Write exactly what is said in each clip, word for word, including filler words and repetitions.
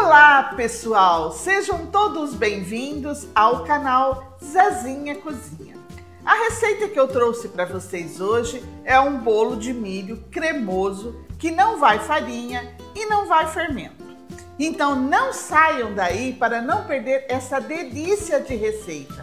Olá, pessoal! Sejam todos bem-vindos ao canal Zezinha Cozinha. A receita que eu trouxe para vocês hoje é um bolo de milho cremoso que não vai farinha e não vai fermento. Então não saiam daí para não perder essa delícia de receita.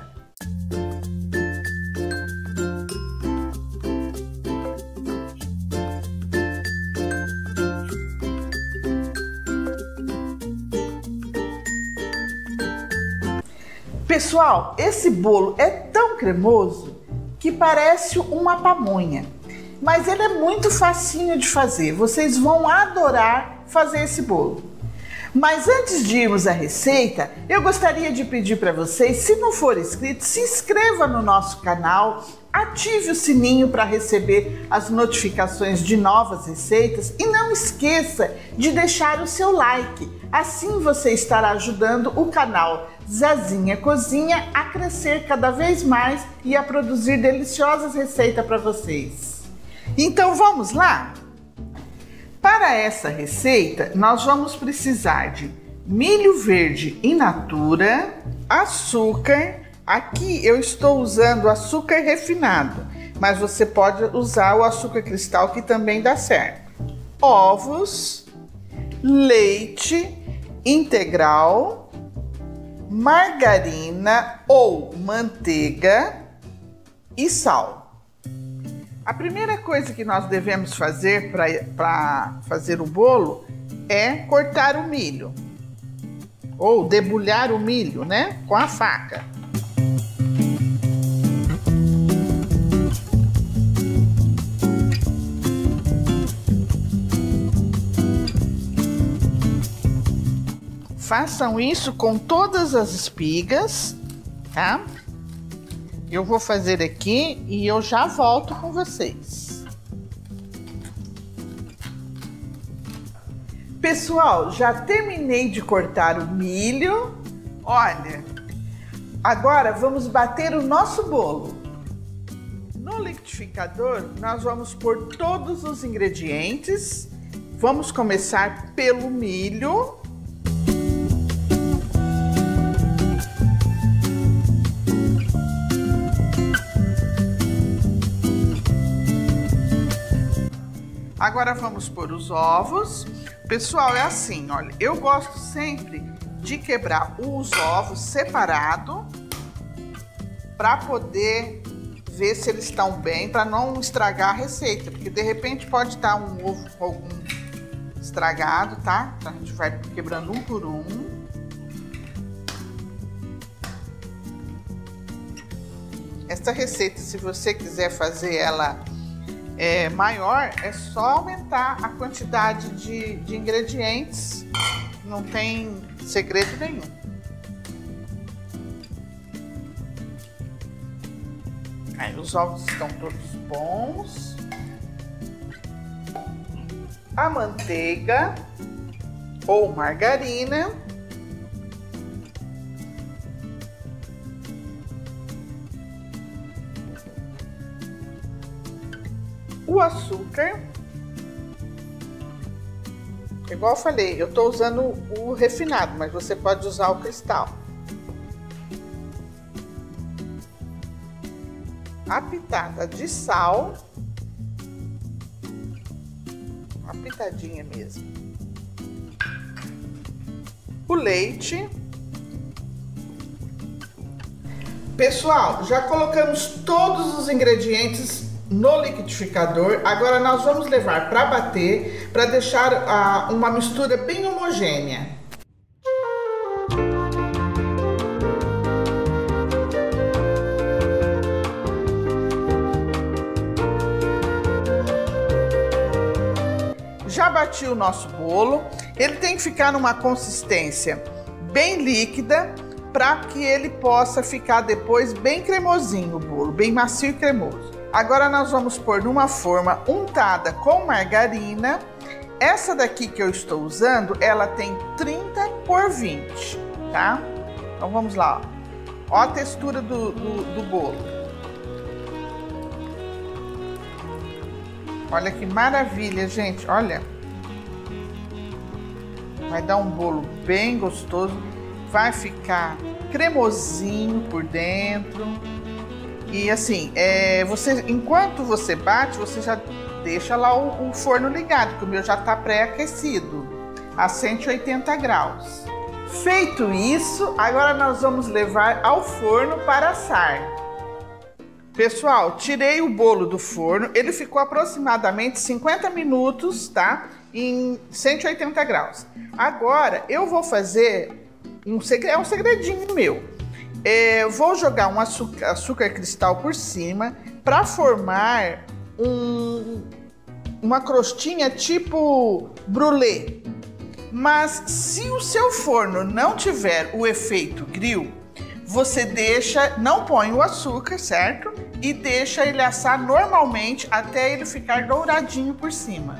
Pessoal, esse bolo é tão cremoso que parece uma pamonha, mas ele é muito facinho de fazer. Vocês vão adorar fazer esse bolo. Mas antes de irmos à receita, eu gostaria de pedir para vocês, se não for inscrito, se inscreva no nosso canal, ative o sininho para receber as notificações de novas receitas e não esqueça de deixar o seu like. Assim você estará ajudando o canal Zezinha Cozinha a crescer cada vez mais e a produzir deliciosas receitas para vocês. Então vamos lá? Para essa receita, nós vamos precisar de milho verde in natura, açúcar. Aqui eu estou usando açúcar refinado, mas você pode usar o açúcar cristal que também dá certo. Ovos, leite integral, margarina ou manteiga e sal. A primeira coisa que nós devemos fazer para fazer o bolo é cortar o milho, ou debulhar o milho, né, com a faca. Façam isso com todas as espigas, tá? Eu vou fazer aqui e eu já volto com vocês. Pessoal, já terminei de cortar o milho. Olha, agora vamos bater o nosso bolo. No liquidificador, nós vamos pôr todos os ingredientes. Vamos começar pelo milho. Agora vamos pôr os ovos. Pessoal, é assim, olha, eu gosto sempre de quebrar os ovos separado para poder ver se eles estão bem, para não estragar a receita, porque de repente pode estar um ovo com algum estragado, tá? Então a gente vai quebrando um por um. Essa receita, se você quiser fazer ela É, maior, é só aumentar a quantidade de, de ingredientes, não tem segredo nenhum. Aí os ovos estão todos bons. A manteiga ou margarina. O açúcar, igual eu falei, eu estou usando o refinado, mas você pode usar o cristal. A pitada de sal, uma pitadinha mesmo. O leite. Pessoal, já colocamos todos os ingredientes no liquidificador. Agora nós vamos levar para bater, para deixar uh, uma mistura bem homogênea. Já bati o nosso bolo, ele tem que ficar numa consistência bem líquida para que ele possa ficar depois bem cremosinho o bolo, bem macio e cremoso. Agora nós vamos pôr numa forma untada com margarina. Essa daqui que eu estou usando, ela tem trinta por vinte, tá? Então vamos lá, ó, ó a textura do, do, do bolo. Olha que maravilha, gente, olha. vai dar um bolo bem gostoso, vai ficar cremosinho por dentro. E assim, é, você, enquanto você bate, você já deixa lá o, o forno ligado, porque o meu já está pré-aquecido a cento e oitenta graus. Feito isso, agora nós vamos levar ao forno para assar. Pessoal, tirei o bolo do forno, ele ficou aproximadamente cinquenta minutos, tá? Em cento e oitenta graus. Agora eu vou fazer um segredo, é um segredinho meu. É, eu vou jogar um açúcar, açúcar cristal por cima para formar um, uma crostinha tipo brulê. Mas se o seu forno não tiver o efeito grill, você deixa, não põe o açúcar, certo? E deixa ele assar normalmente até ele ficar douradinho por cima.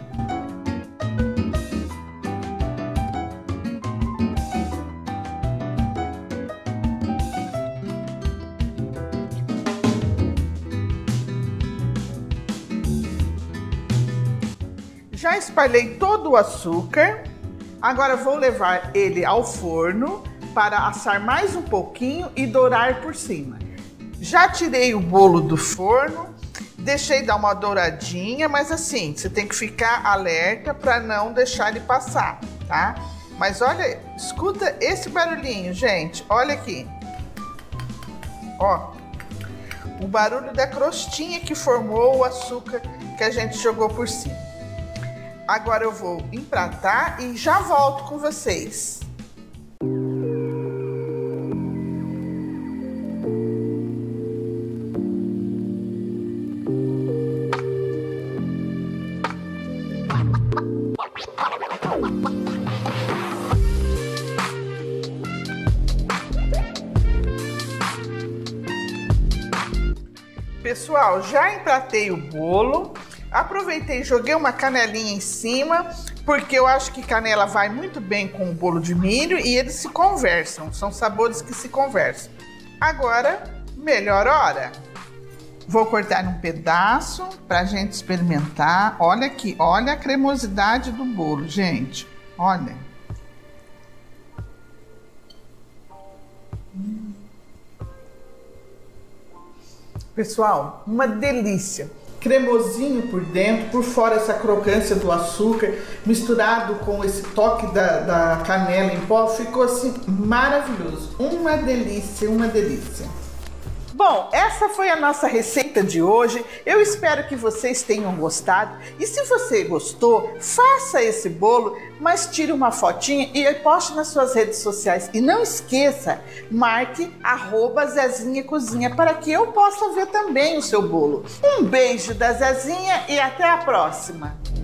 Já espalhei todo o açúcar. Agora vou levar ele ao forno para assar mais um pouquinho e dourar por cima. Já tirei o bolo do forno, deixei dar uma douradinha, mas assim, você tem que ficar alerta para não deixar ele passar, tá? Mas olha, escuta esse barulhinho, gente, olha aqui. Ó, o barulho da crostinha que formou o açúcar que a gente jogou por cima. Agora eu vou empratar e já volto com vocês. Pessoal, já empratei o bolo. Aproveitei e joguei uma canelinha em cima, porque eu acho que canela vai muito bem com o bolo de milho e eles se conversam, são sabores que se conversam. Agora, melhor hora. Vou cortar um pedaço pra gente experimentar. Olha aqui, olha a cremosidade do bolo, gente. Olha. Hum. Pessoal, uma delícia. Cremosinho por dentro, por fora essa crocância do açúcar, misturado com esse toque da, da canela em pó, ficou assim maravilhoso. Uma delícia, uma delícia. Bom, essa foi a nossa receita de hoje. Eu espero que vocês tenham gostado. E se você gostou, faça esse bolo, mas tire uma fotinha e poste nas suas redes sociais. E não esqueça, marque arroba Zezinha Cozinha para que eu possa ver também o seu bolo. Um beijo da Zezinha e até a próxima!